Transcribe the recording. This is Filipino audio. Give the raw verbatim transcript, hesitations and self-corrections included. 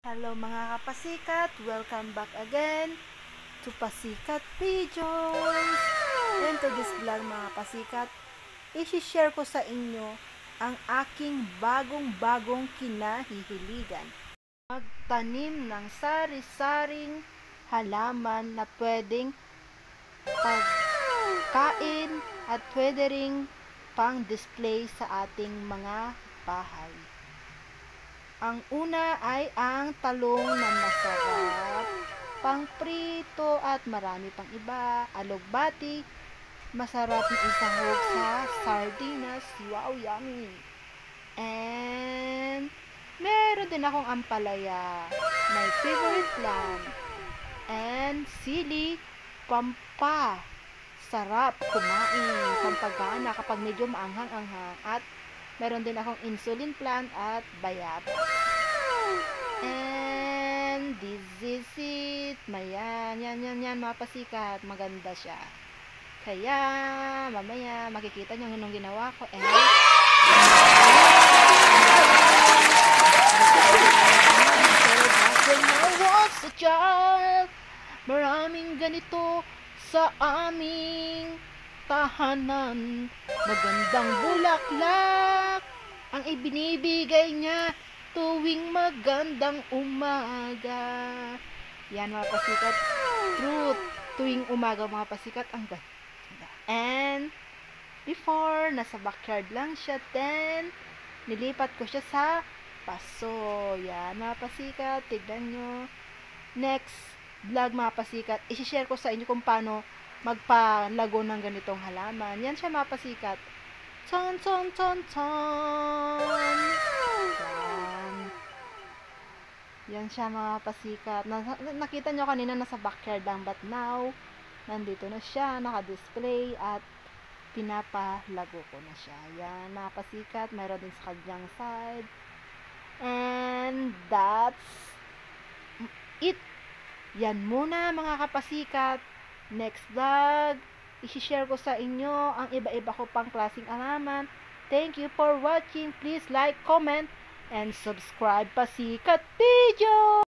Hello mga kapasikat, welcome back again to Pasikat Videos. And to this vlog mga kapasikat, isi-share ko sa inyo ang aking bagong-bagong kinahihiligan. Magtanim ng sari-saring halaman na pwedeng pagkain at pwede ring pang-display sa ating mga bahay. Ang una ay ang talong na masarap, pang prito at marami pang iba, alugbati, masarap na isahog sa sardinas, wow, yummy. And meron din akong ampalaya, my favorite plant, and sili, pampa, sarap kumain, pampagana kapag medyo maanghang-anghang, at meron din akong insulin plant at bayabas. And this is it. Mayan, yan, yan, yan, mga pasikat. Maganda siya. Kaya, mamaya, makikita nyo anong ginawa ko. And, when I was a child, maraming ganito sa aming tahanan. Magandang bulaklak ang ibinibigay niya tuwing magandang umaga. Yan mga pasikat, truth, tuwing umaga mga pasikat ang ganda. And before, nasa backyard lang siya, then nilipat ko siya sa paso. Yan mga pasikat, tignan nyo. Next vlog mga pasikat, isi-share ko sa inyo kung paano magpalago ng ganitong halaman. Yan siya mga pasikat. Ton, ton, ton, ton. Yan. Yan siya mga pasikat. Na, nakita nyo kanina nasa backyard lang, but now, nandito na siya, naka-display, at pinapalago ko na siya. Yan mga pasikat. Mayroon din sa kanyang side. And that's it. Yan muna mga kapasikat. Next vlog, i-share ko sa inyo ang iba-iba ko pang klaseng halaman. Thank you for watching. Please like, comment, and subscribe Pasikat Video!